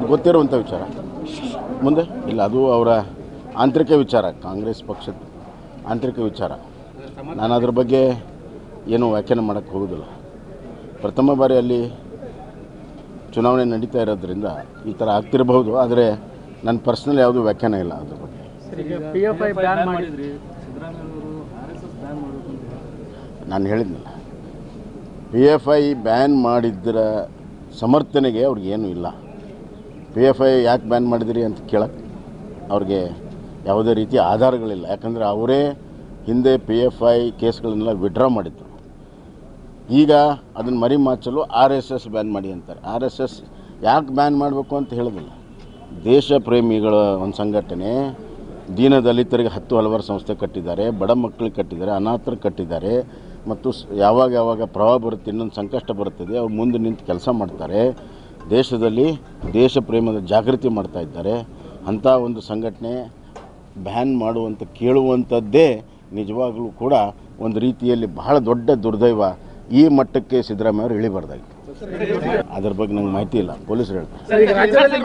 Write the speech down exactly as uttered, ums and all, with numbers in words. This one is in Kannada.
ಅದು ಗೊತ್ತಿರುವಂಥ ವಿಚಾರ. ಮುಂದೆ ಇಲ್ಲ, ಅದು ಅವರ ಆಂತರಿಕ ವಿಚಾರ, ಕಾಂಗ್ರೆಸ್ ಪಕ್ಷದ ಆಂತರಿಕ ವಿಚಾರ. ನಾನು ಅದ್ರ ಬಗ್ಗೆ ಏನೂ ವ್ಯಾಖ್ಯಾನ ಮಾಡೋಕ್ಕೆ ಹೋಗೋದಿಲ್ಲ. ಪ್ರಥಮ ಬಾರಿ ಅಲ್ಲಿ ಚುನಾವಣೆ ನಡೀತಾ ಇರೋದ್ರಿಂದ ಈ ಥರ ಆಗ್ತಿರಬಹುದು, ಆದರೆ ನನ್ನ ಪರ್ಸ್ನಲ್ ಯಾವುದೂ ವ್ಯಾಖ್ಯಾನ ಇಲ್ಲ ಅದ್ರ ಬಗ್ಗೆ. ನಾನು ಹೇಳಿದ್ನಲ್ಲ, ಪಿ ಎಫ್ ಐ ಬ್ಯಾನ್ ಮಾಡಿದ್ದರ ಸಮರ್ಥನೆಗೆ ಅವ್ರಿಗೇನೂ ಇಲ್ಲ. ಪಿ ಎಫ್ ಐ ಯಾಕೆ ಬ್ಯಾನ್ ಮಾಡಿದಿರಿ ಅಂತ ಕೇಳಕ್ಕೆ ಅವ್ರಿಗೆ ಯಾವುದೇ ರೀತಿಯ ಆಧಾರಗಳಿಲ್ಲ. ಯಾಕಂದರೆ ಅವರೇ ಹಿಂದೆ ಪಿ ಎಫ್ ಐ ಕೇಸ್ಗಳನ್ನೆಲ್ಲ ವಿಡ್ರಾ ಮಾಡಿದ್ರು. ಈಗ ಅದನ್ನು ಮರಿ ಮಾಚಲು ಆರ್ ಎಸ್ ಎಸ್ ಬ್ಯಾನ್ ಮಾಡಿ ಅಂತಾರೆ. ಆರ್ ಎಸ್ ಎಸ್ ಯಾಕೆ ಬ್ಯಾನ್ ಮಾಡಬೇಕು ಅಂತ ಹೇಳೋದಿಲ್ಲ. ದೇಶ ಪ್ರೇಮಿಗಳ ಒಂದು ಸಂಘಟನೆ, ದೀನ ದಲಿತರಿಗೆ ಹತ್ತು ಹಲವಾರು ಸಂಸ್ಥೆ ಕಟ್ಟಿದ್ದಾರೆ, ಬಡ ಮಕ್ಕಳಿಗೆ ಕಟ್ಟಿದ್ದಾರೆ, ಅನಾಥರಿಗೆ ಕಟ್ಟಿದ್ದಾರೆ. ಮತ್ತು ಯಾವಾಗ ಯಾವಾಗ ಪ್ರವಾಹ ಬರುತ್ತೆ, ಇನ್ನೊಂದು ಸಂಕಷ್ಟ ಬರುತ್ತದೆ, ಅವ್ರು ಮುಂದೆ ನಿಂತು ಕೆಲಸ ಮಾಡ್ತಾರೆ. ದೇಶದಲ್ಲಿ ದೇಶ ಪ್ರೇಮದ ಜಾಗೃತಿ ಮಾಡ್ತಾ ಇದ್ದಾರೆ. ಅಂಥ ಒಂದು ಸಂಘಟನೆ ಬ್ಯಾನ್ ಮಾಡುವಂಥ ಕೇಳುವಂಥದ್ದೇ ನಿಜವಾಗಲೂ ಕೂಡ ಒಂದು ರೀತಿಯಲ್ಲಿ ಬಹಳ ದೊಡ್ಡ ದುರ್ದೈವ. ಈ ಮಟ್ಟಕ್ಕೆ ಸಿದ್ದರಾಮಯ್ಯ ಅವರು ಇಳಿಬಾರ್ದಾಗಿತ್ತು. ಅದ್ರ ಬಗ್ಗೆ ನಂಗೆ ಮಾಹಿತಿ ಇಲ್ಲ, ಪೊಲೀಸರು ಹೇಳ್ತಾರೆ.